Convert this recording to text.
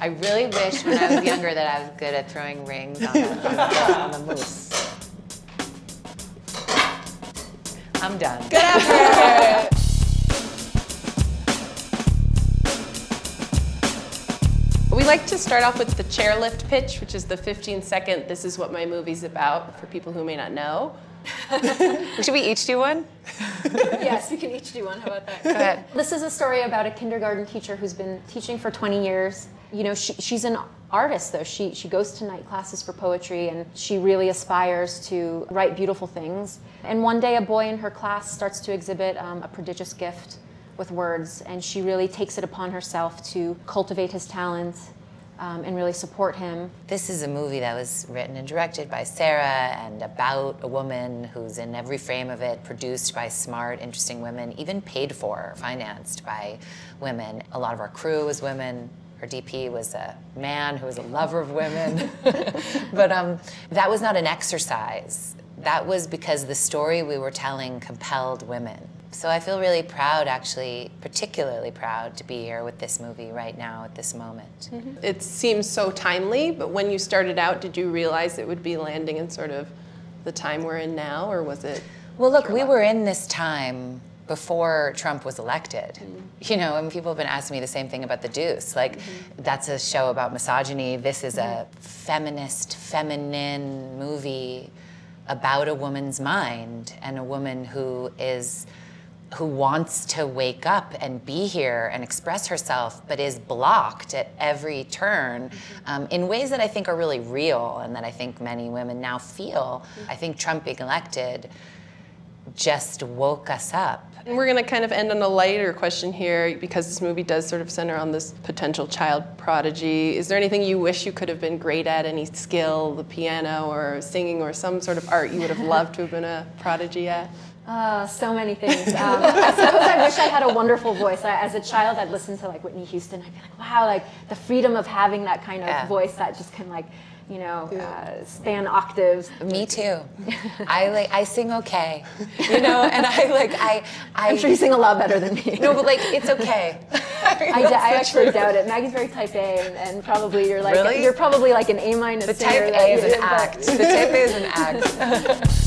I really wish when I was younger that I was good at throwing rings on the moose. I'm done. Good effort! We like to start off with the chairlift pitch, which is the 15-second, this is what my movie's about, for people who may not know. Should we each do one? Yes, we can each do one. How about that? Go ahead. This is a story about a kindergarten teacher who's been teaching for 20 years. You know, she's an artist, though. She goes to night classes for poetry, and she really aspires to write beautiful things. And one day, a boy in her class starts to exhibit a prodigious gift with words, and she really takes it upon herself to cultivate his talent and really support him. This is a movie that was written and directed by Sarah and about a woman who's in every frame of it, produced by smart, interesting women, even paid for, financed by women. A lot of our crew was women. Our DP was a man who was a lover of women. But that was not an exercise. That was because the story we were telling compelled women. So I feel really proud, actually, particularly proud to be here with this movie right now at this moment. Mm-hmm. It seems so timely, but when you started out, did you realize it would be landing in sort of the time we're in now, or was it? Well, look, we were in this time before Trump was elected. You know, and people have been asking me the same thing about The Deuce. Like, that's a show about misogyny. This is a feminist, feminine movie about a woman's mind and a woman who wants to wake up and be here and express herself, but is blocked at every turn in ways that I think are really real and that I think many women now feel. I think Trump being elected just woke us up. And we're going to kind of end on a lighter question here, because this movie does sort of center on this potential child prodigy. Is there anything you wish you could have been great at, any skill, the piano or singing or some sort of art you would have loved to have been a prodigy at? So many things. I suppose I wish I had a wonderful voice. As a child, I'd listen to like Whitney Houston. I'd be like, wow, like the freedom of having that kind of voice that just can like, you know, span octaves. Me too. I sing okay, you know, and I'm sure you sing a lot better than me. No, but like it's okay. I actually doubt it. Maggie's very type A, and probably you're like you're probably like an A- The singer. type A is an act. The type A is an act.